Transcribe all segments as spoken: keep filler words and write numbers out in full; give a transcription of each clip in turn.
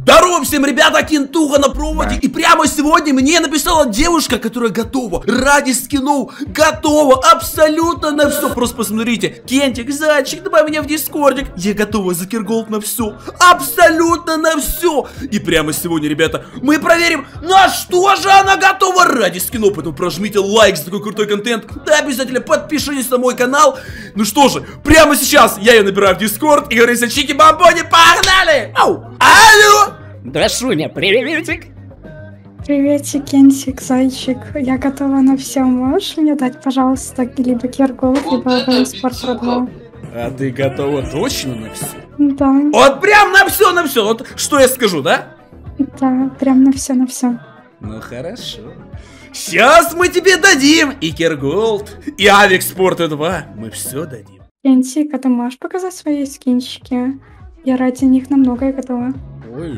Здорово всем, ребята, Кентуха на проводе. И прямо сегодня мне написала девушка, которая готова ради скинов, готова абсолютно на все. Просто посмотрите, Кентик, зайчик, добавь меня в дискордик. Я готова за Кирголд на все, абсолютно на все. И прямо сегодня, ребята, мы проверим, на что же она готова ради скинов. Поэтому прожмите лайк за такой крутой контент. Да, обязательно подпишитесь на мой канал. Ну что же, прямо сейчас я ее набираю в дискорд и говорю: чики-бомбони, погнали! Ау! Алло! Дашуня, приветик! Приветик, Кентик, зайчик. Я готова на все. Можешь мне дать, пожалуйста, либо Кирголд, либо Спорт два? А ты готова точно на все? Да. Вот прям на все, на все. Вот что я скажу, да? Да, прям на все, на все. Ну хорошо. Сейчас мы тебе дадим и Кирголд, и Авик Спорт два. Мы все дадим. Кентик, а ты можешь показать свои скинчики? Я ради них на многое готова. Ой,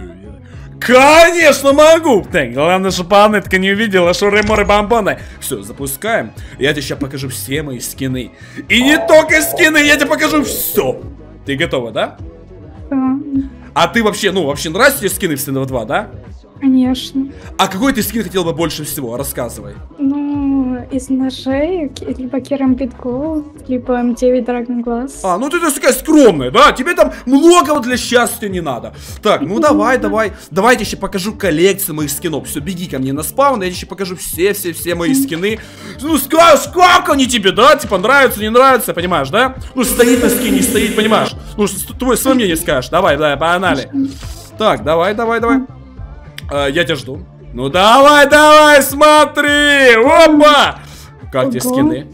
конечно могу! Так, главное, что планетка не увидела, что реморы бомбоны. Все, запускаем. Я тебе сейчас покажу все мои скины. И не только скины, я тебе покажу все. Ты готова, да? Да. А ты вообще, ну, вообще нравятся тебе скины в Синова два, да? Конечно. А какой ты скин хотел бы больше всего? Рассказывай. Ну, из ножей, либо Керамбит Голд, либо эм девять Драгон Глаз. А, ну ты такая скромная, да? Тебе там многого для счастья не надо. Так, ну давай, давай. Давай я тебе еще покажу коллекцию моих скинов. Все, беги ко мне на спаун, я тебе еще покажу все-все-все мои скины. Ну скажешь, как они тебе, да? Типа нравятся, не нравятся, понимаешь, да? Ну стоит на скине, не стоит, понимаешь? Ну, твое свое мнение скажешь. Давай, давай, погнали. Так, давай, давай, давай. А, я тебя жду. Ну давай, давай, смотри! Опа! Как тебе скины?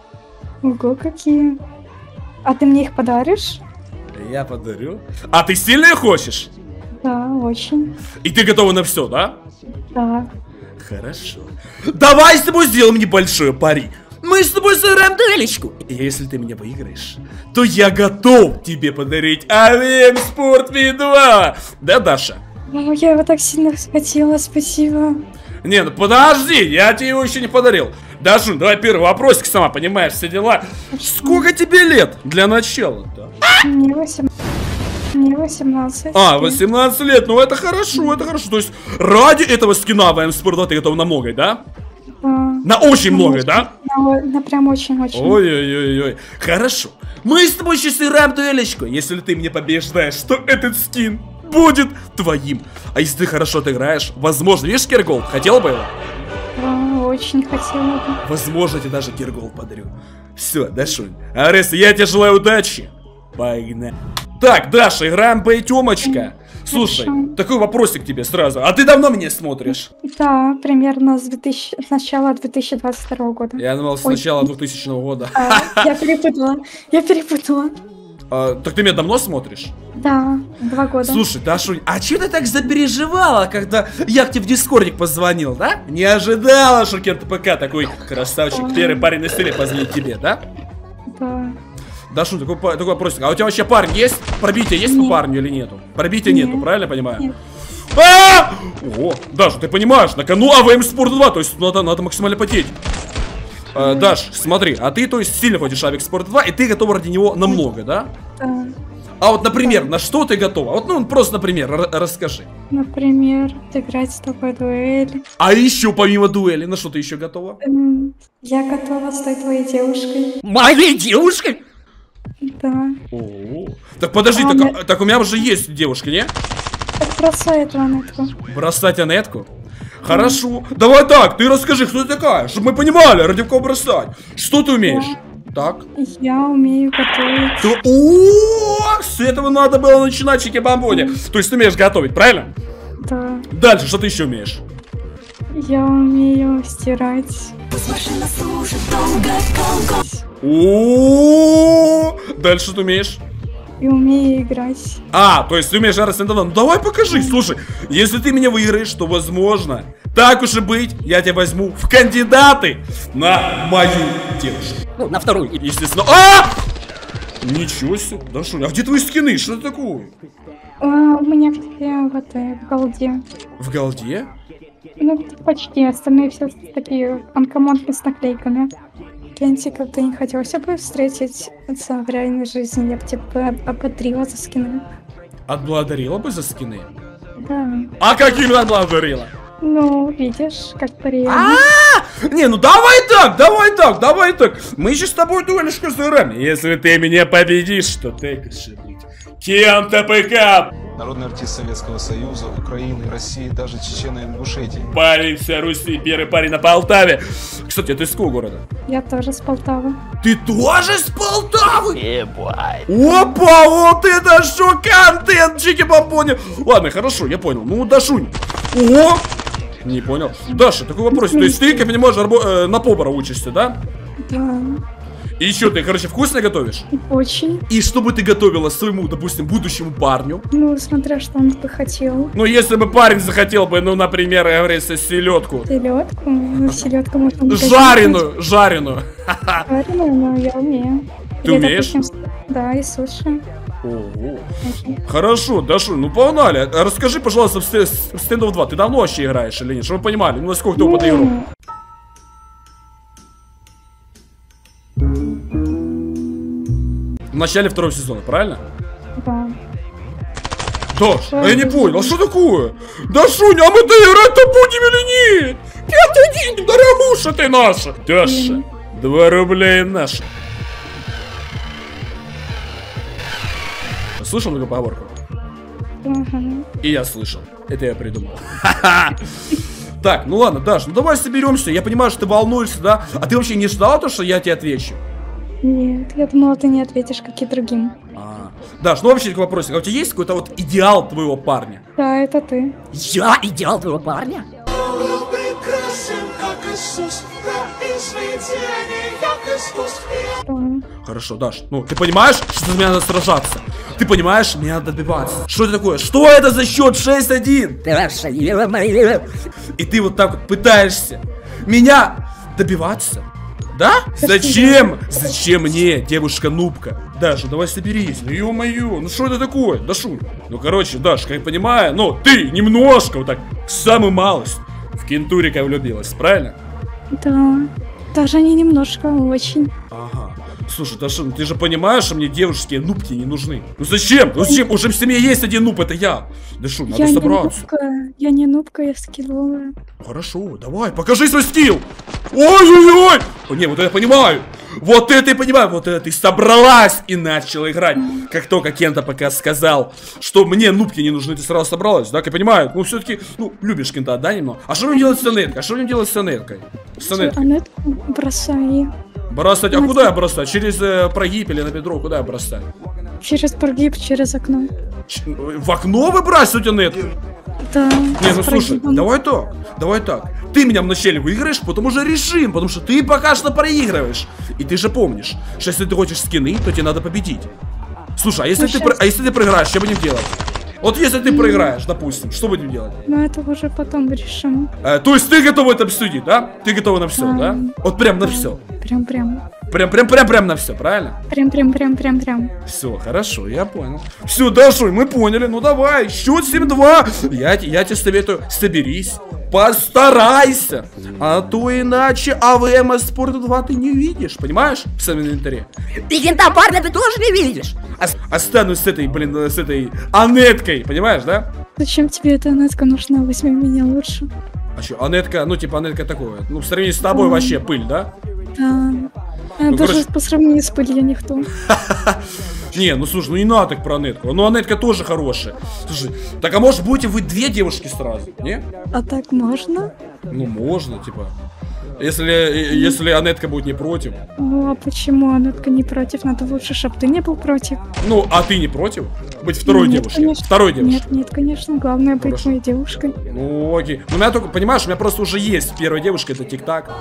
Ого, какие. А ты мне их подаришь? Я подарю. А ты сильно хочешь? Да, очень. И ты готова на все, да? Да. Хорошо. Давай с тобой сделаем небольшое пари. Мы с тобой сыграем дуэлечку. И если ты меня выиграешь, то я готов тебе подарить Авик Спорт два. Да, Даша? О, я его так сильно хотела, спасибо. Не, ну подожди, я тебе его еще не подарил. Дашун, давай первый вопросик, сама понимаешь, все дела. Сколько тебе лет для начала-то? Мне восемнадцать. Мне восемнадцать. А, восемнадцать лет, ну это хорошо, это хорошо. То есть ради этого скина в Авик Спорт два ты готов на многое, да? Да. На очень многое, да? На, на прям очень-очень. Ой-ой-ой-ой. Хорошо. Мы с тобой сейчас играем дуэлечку. Если ты меня побеждаешь, то этот скин будет твоим. А если ты хорошо отыграешь, возможно, видишь Кирголд? Хотела бы его? Да, очень хотела бы. Возможно, я тебе даже Кирголд подарю. Все, Дашунь. Ареса, я тебе желаю удачи. Погнали. Так, Даша, играем бойтемочка. Слушай, Хорошо. Такой вопросик тебе сразу. А ты давно меня смотришь? Да, примерно с, двухтысячного, с начала две тысячи двадцать второго года. Я думал, с Ой. начала двухтысячного года. А, я перепутала. Я перепутала. А, так ты меня давно смотришь? Да, два года. Слушай, Дашунь, а че ты так запереживала, когда я к тебе в дискордик позвонил, да? Не ожидала, что Кент ПК такой красавчик, Ой. первый парень на столе позвонит тебе, да? Да. Дашунь, такой, такой вопросик, а у тебя вообще парень есть? Пробитие есть Нет. по парню или нету? Пробития Нет. нету, правильно я понимаю? Нет. А! О, Даша, ты понимаешь, на кону Авик Спорт два, то есть надо, надо максимально потеть. А, Даш, смотри, а ты, то есть, сильно хочешь Авик Спорт два, и ты готова ради него намного, да? Да. А вот, например, на что ты готова? Вот, ну, просто, например, расскажи. Например, сыграть с тобой дуэль. А еще, помимо дуэли, на что ты еще готова? М, Я готова стать твоей девушкой. Моей девушкой? Да. О, так подожди, А, так, нет. а- так у меня уже есть девушка, не? Так бросай эту Анетку. Бросать Анетку? Хорошо. Давай так, ты расскажи, кто ты такая, чтобы мы понимали, ради кого бросать. Что ты умеешь? Так. Я умею готовить. Ты... О, с этого надо было начинать, чики-бомбони. То есть ты умеешь готовить, правильно? Да. Дальше, что ты еще умеешь? Я умею стирать. О, дальше что ты умеешь? И умею играть. А, то есть ты умеешь Арсен давно. Ну давай покажи, слушай, если ты меня выиграешь, то возможно, так уж и быть, я тебя возьму в кандидаты на мою девушку. Ну, на вторую. Естественно. А! Ничего себе, да что, а где твои скины? Что это такое? А, у меня все в этой в голде. В голде? Ну, почти. Остальные все такие анкомонки с наклейками. Кентиков, ты не хотелся бы встретиться в реальной жизни? Я бы тебя ободрила за скины. Отблагодарила бы за скины? Да. А каким нам говорила? Ну, видишь, как приятно. А, не, ну давай так, давай так, давай так. Мы еще с тобой дуэльшку сыграем. Если ты меня победишь, то ты быть кем-то ПК. Народный артист Советского Союза, Украины, России, даже Чечении, Ингушетии. Парень вся Руси, первый парень на Полтаве. Кстати, ты из какого города? Я тоже с Полтавы. Ты тоже с Полтавы? Опа, вот это шо контент, чики-бомбони. Ладно, хорошо, я понял. Ну, Дашунь. О! Не понял. Даша, такой вопрос. То есть ты, как понимаешь, э, на повара учишься, да? Да. И что, ты, короче, вкусно готовишь? Очень. И что бы ты готовила своему, допустим, будущему парню? Ну, смотря что он бы хотел. Ну, если бы парень захотел бы, ну, например, я говорю, селедку. Селедку? Ну, селедку можно... Жареную, жареную. Жареную, но я умею. Ты Или, умеешь? допустим, да, и суши. Ого. Хорошо, Дашу, ну погнали. Расскажи, пожалуйста, в Standoff два ты давно вообще играешь или нет? Чтобы вы понимали, ну насколько ты опытный игрок. В начале второго сезона, правильно? Да. Даш, а я не понял, а что такое? Дашуня, а мы-то играть-то будем или нет? Пятый день, дорогуша ты наша. Даша, два рубля наши. Слышал такую поговорку? Угу. И я слышал. Это я придумал. Так, ну ладно, Даш, ну давай соберемся. Я понимаю, что ты волнуешься, да? А ты вообще не ждала то, что я тебе отвечу? Нет, я думала, ты не ответишь, как и другим. А, Даш, ну вообще вопрос. А у тебя есть какой-то вот идеал твоего парня? Да, это ты. Я идеал твоего парня? Да. Хорошо, Даш, ну ты понимаешь, что за меня надо сражаться? Ты понимаешь, мне надо добиваться. Что это такое? Что это за счет шесть один? Даша, не мои. И ты вот так вот пытаешься меня добиваться? Да? Зачем? Зачем мне, девушка-нубка? Даша, давай соберись. Ну ё-моё, ну что это такое? Дашунь. Ну короче, Даш, как я понимаю, ну ты немножко вот так, самую малость в кентурика влюбилась, правильно? Да. Даже не немножко, очень. Ага. Слушай, Даша, ну ты же понимаешь, что мне девушки нубки не нужны. Ну зачем? Ну зачем? Уже в семье есть один нуб, это я. Дашу, надо я собраться. Не нубка, я не нубка, я скилловая. Хорошо, давай, покажи свой скилл. Ой-ой-ой. Не, вот это я понимаю. Вот это я понимаю. Вот это ты собралась и начала играть. Как только Кента пока сказал, что мне нубки не нужны, ты сразу собралась, да? Я понимаю. Ну все-таки, ну, любишь Кента, да, немного? А что мне делать с Анеткой? А что мне делать с Анеткой? С Анеткой. Анетку бросай. Бросать, а куда я бросать? Через э, прогиб или на бедро? Куда я бросать? Через прогиб, через окно. Ч в окно выбрасывать Анетку? Да. Не, ну слушай, давай так, давай так. Ты меня вначале выиграешь, потом уже решим, потому что ты пока что проигрываешь. И ты же помнишь, что если ты хочешь скины, то тебе надо победить. Слушай, а если, ты, про... а если ты проиграешь, что будем делать? Вот если ты проиграешь, допустим, что будем делать? Ну это уже потом решим. Э, то есть ты готова это обсудить, да? Ты готова на все, А, да? Вот прям на все. Прям-прям. Прям-прям-прям-прям на все, правильно? Прям-прям-прям-прям-прям. Все, хорошо, я понял. Все, Дашуль, мы поняли, ну давай, счет семь-два. Я, я тебе советую, соберись, постарайся. А то иначе АВМ Спорт два ты не видишь, понимаешь? В самом инвентаре. И Кента парня ты тоже не видишь. Ос останусь с этой, блин, с этой Анеткой, понимаешь, да? Зачем тебе эта Анетка нужна? Возьми меня лучше. А что, Анетка, ну типа Анетка такое, ну в сравнении с тобой вообще пыль, да? Да. А Ну, даже короче- по сравнению с пылью я никто. Не, ну слушай, ну не надо так про Анетку. Ну Анетка тоже хорошая. Слушай, так а может будете вы две девушки сразу, не? А так можно? Ну можно, типа. Если, если Анетка будет не против. Ну а почему Анетка не против? Надо лучше, чтоб ты не был против. Ну, а ты не против? Быть второй Нет, девушкой? конечно. Второй девушкой. Нет, нет, конечно. Главное быть Хорошо. моей девушкой. Ну окей. Ну у меня только, понимаешь, у меня просто уже есть первая девушка, это Тик-Так.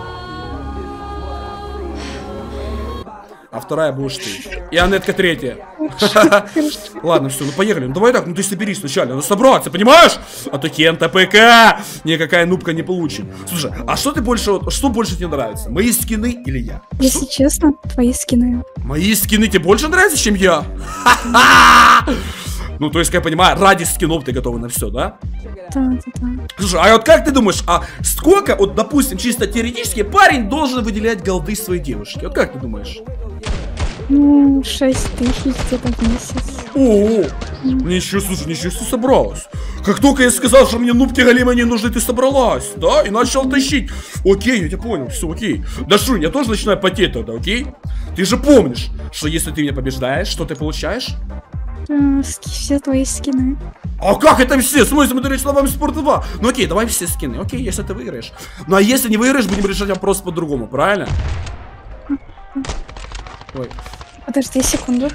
А вторая будешь ты. И Анетка третья. Ладно, все, ну поехали. Ну давай так, ну ты соберись вначале, надо собраться, понимаешь? А то Кента ПК никакая нубка не получит. Слушай, а что ты больше, вот, что больше тебе нравится? Мои скины или я? Если честно, твои скины. Мои скины тебе больше нравятся, чем я? Ну, то есть, как я понимаю, ради скинов ты готова на все, да? Да, да, да. Слушай, а вот как ты думаешь, а сколько, вот, допустим, чисто теоретически, парень должен выделять голды своей девушке? Вот как ты думаешь? Ну, шесть тысяч где-то в месяц. О, ничего, слушай, ничего себе собралась. Как только я сказал, что мне нубки голимы не нужны, ты собралась, да? И начал тащить. Окей, я тебя понял, все, окей. Дашунь, я тоже начинаю потеть тогда, окей? Ты же помнишь, что если ты меня побеждаешь, что ты получаешь? А, все твои скины. А как это все? В смысле, мы говорим словами Спорт два. Ну окей, давай все скины. Окей, если ты выиграешь. Ну а если не выиграешь, будем решать вопрос по-другому, правильно? Ой. Подожди секунду.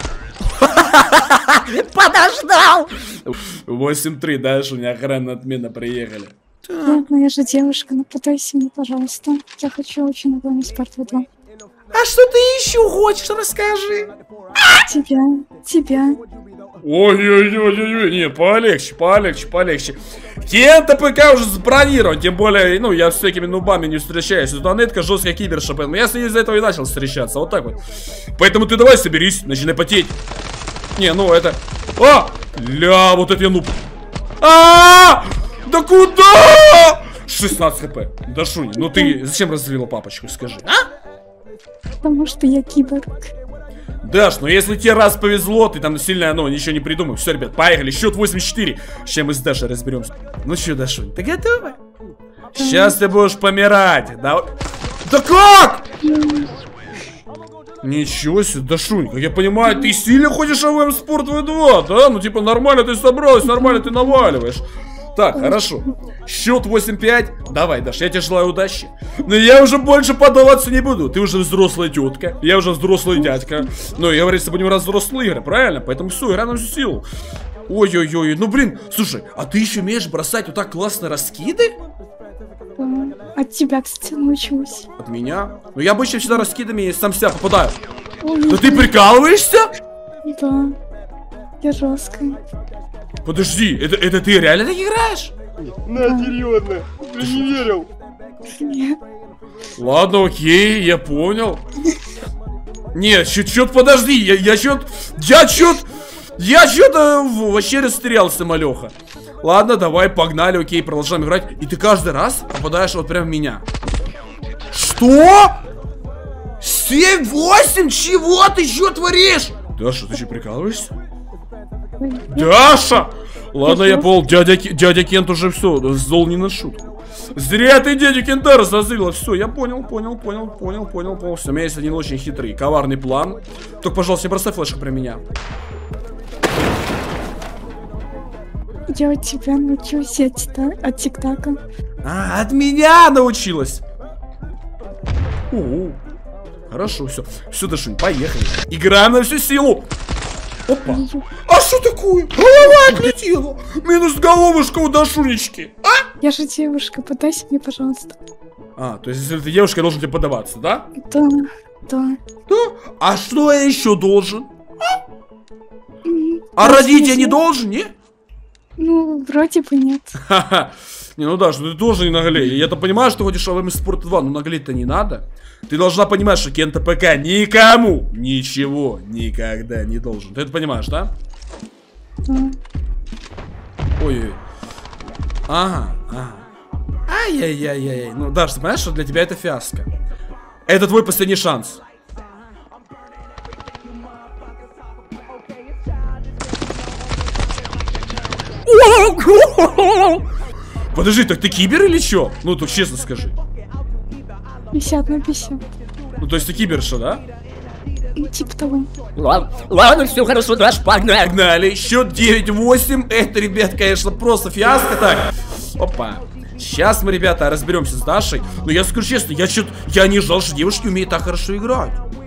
Подождал! восемь три, да, что у меня охрана отмена приехали. Ладно, я же девушка, ну подайся мне, пожалуйста. Я хочу очень на Спорт два. А что ты еще хочешь, расскажи? Тебя, тебя. Ой-ой-ой-ой, не, полегче, полегче, полегче. Кента ПК уже забронирован, тем более, ну, я с всякими нубами не встречаюсь. Донетка жесткая киберша, поэтому я с ней из-за этого и начал встречаться, вот так вот. Поэтому ты давай соберись, начинай потеть. Не, ну это... А! Ля, вот это я нуб. А! Да куда? шестнадцать хп. Да шуни, ну ты зачем разлила папочку, скажи, а? Потому что я киборг. Даш, ну если тебе раз повезло, ты там сильно, ну, ничего не придумай. Все, ребят, поехали, счет восемь четыре. Сейчас мы с Дашей разберемся. Ну что, Дашунь, ты готова? Сейчас ты будешь помирать, да? Да как? Ничего себе, Дашунь, как я понимаю, ты сильно хочешь АВМ Спорт два, да? Ну типа нормально ты собралась, нормально ты наваливаешь. Так, хорошо. Счет восемь пять. Давай, Даш, я тебе желаю удачи. Но я уже больше подаваться не буду. Ты уже взрослая тетка. Я уже взрослый дядька. Ну, я говорю, что будем раз взрослые игры, правильно? Поэтому все, игра на всю силу. Ой-ой-ой, ну блин, слушай, а ты еще умеешь бросать вот так классно раскиды? Да. От тебя, кстати, научусь. От меня? Ну я обычно всегда раскидами сам себя попадаю. Ой, да ты прикалываешься? Да. Я жесткая. Подожди, это, это ты реально так играешь? На, серьезно, ты не верил? Нет. Ладно, окей, я понял. Нет, чё-то подожди, я, я чё-то, я чё-то, я чё-то вообще растерялся, малёха. Ладно, давай, погнали, окей, продолжаем играть. И ты каждый раз попадаешь вот прям в меня. Что? семь восемь? Чего ты чё творишь? Даша, ты чё, прикалываешься? Даша! Ладно, я понял, дядя, дядя Кент уже все, зол не на шутку. Зря ты дядю Кента разозлила. Все, я понял, понял, понял, понял, понял, понял. Все, у меня есть один очень хитрый, коварный план. Только, пожалуйста, не бросай флешку про меня. Я от тебя научусь от ТикТака. А, от меня научилась. У-у. Хорошо, все. Все, Дашунь, поехали. Играем на всю силу. Опа. А что такое? Голова отлетела. Минус головушка у Дашунечки. А? Я же девушка, подайся мне, пожалуйста. А, то есть если ты девушка, я должен тебе подаваться, да? Да, да. Да? А что я еще должен? А, Mm, а родить я не должен, не? Ну, вроде бы нет. Ха-ха. Не, ну да, что ты тоже не наглей. Я-то понимаю, что ходишь в АВМ Спорт два, но наглеть-то не надо. Ты должна понимать, что Кента ПК никому ничего никогда не должен. Ты это понимаешь, да? Да. Ой-ой. Ага, ага. Ай-яй-яй-яй. Ну, Даш, ты понимаешь, что для тебя это фиаско? Это твой последний шанс. Подожди, так ты кибер или чё? Ну, тут честно скажи. пятьдесят на пятьдесят. Ну, то есть ты киберша, да? Типа того. Ладно, ладно, все хорошо, Даш, погнали. Погнали. Счет девять восемь. Это, ребят, конечно, просто фиаско. Так, опа. Сейчас мы, ребята, разберемся с Дашей. Но я скажу честно, я что-то... Я не ждал, что девушки умеют так хорошо играть.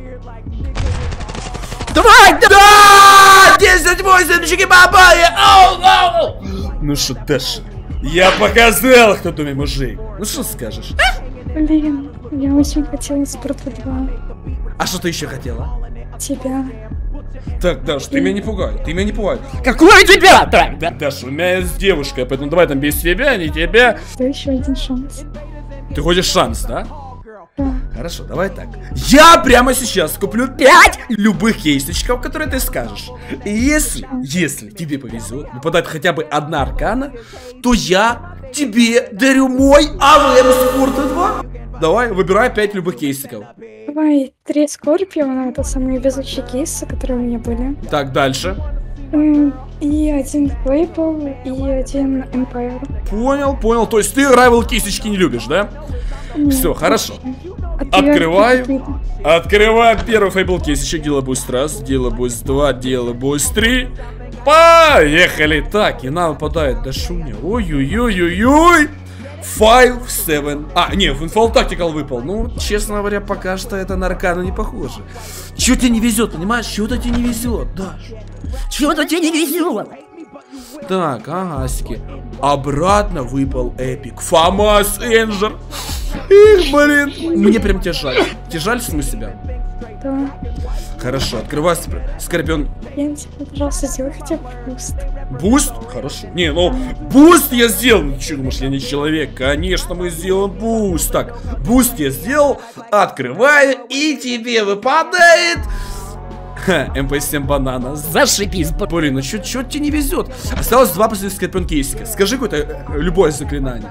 Давай, давай! Да! десять восемь, чики-бабая! Оу, оу! Ну что, Даша, я показал, кто думает мужик. Ну что скажешь? Блин, я очень хотела Спорт два. А что ты еще хотела? Тебя. Так, Даш, ты меня не пугай, ты меня не пугай. Какой у тебя? Так, да. Даш, у меня есть девушка, поэтому давай там без тебя, не тебя. Да, еще один шанс. Ты хочешь шанс, да? Да. Хорошо, давай так. Я прямо сейчас куплю пять любых кейсочков, которые ты скажешь. И если, если тебе повезет выпадать хотя бы одна аркана, то я тебе дарю мой АВМ Спорт два. Давай, выбирай пять любых кейсиков. Давай, три Скорпиона, это самые везучие кейсы, которые у меня были. Так, дальше. М, И один Фейбл, и один Эмпайр. Понял, понял. То есть ты райвел кисечки не любишь, да? Все, хорошо. Отвертки Открываю. какие-то. Открываем первый фейбл кейсичек. Дело буст раз, дело буст два, дело буст три. Поехали. Так, и нам выпадает Дашуня. Ой-ой-ой-ой-ой. Five, seven. А, не, в Infall Tactical выпал. Ну, честно говоря, пока что это на Аркану не похоже. Чего тебе не везет, понимаешь? Чего-то тебе не везет, Даш. Чего-то тебе не везет. Так, агасики. Обратно выпал эпик. Фамас Энджер. Их, блин. Мне прям тебе жаль. Тебе жаль саму себя? Да. Хорошо, открывай Скорпион. Кенсик, пожалуйста, сделай хотя бы буст. Буст? Хорошо. Не, ну, буст я сделал. Ну, что думаешь, я не человек? Конечно, мы сделаем буст. Так, буст я сделал. Открываю, и тебе выпадает... эм пэ семь банана. Зашибись. Блин, ну чё, чё тебе не везет? Осталось два последних Скорпион кейсика. Скажи какое-то э, любое заклинание.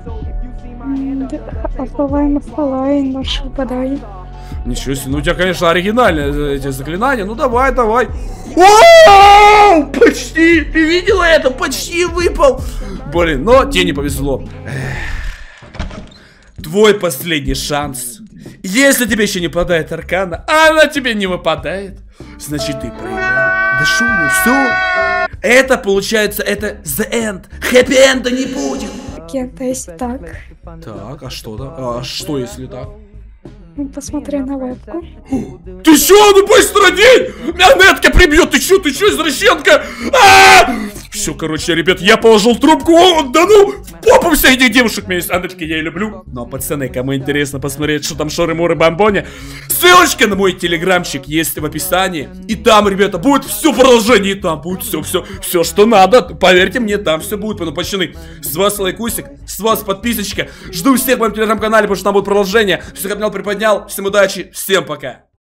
Офлайн, офлайн, нож выпадай. Ничего себе, ну у тебя, конечно, оригинальные эти заклинания. Ну давай, давай. О, почти, ты видела это? Почти выпал. Блин, но тебе не повезло. Твой последний шанс. Если тебе еще не выпадает Аркана, а она тебе не выпадает, значит ты проиграл. Да шумно, все. Это получается, это the end. Хэппи-энда не будет. Кента, если так. Так, а что да? А что если так? Ну, посмотри на вебку. Ты чё, ну быстро день! Меня нетка прибьет, ты чё, ты чё, извращенка? Все, короче, ребят, я положил трубку. О, да ну, в попу всех этих девушек меня есть. Анечки, я и люблю. Но, пацаны, кому интересно посмотреть, что там шоры-муры бомбони, ссылочка на мой телеграмчик есть в описании. И там, ребята, будет все продолжение, и там будет все, все, все, что надо. Поверьте мне, там все будет. Поэтому, пацаны, с вас лайкусик, с вас подписочка. Жду всех в моем телеграм-канале, потому что там будет продолжение. Все, как канал приподнял. Всем удачи, всем пока.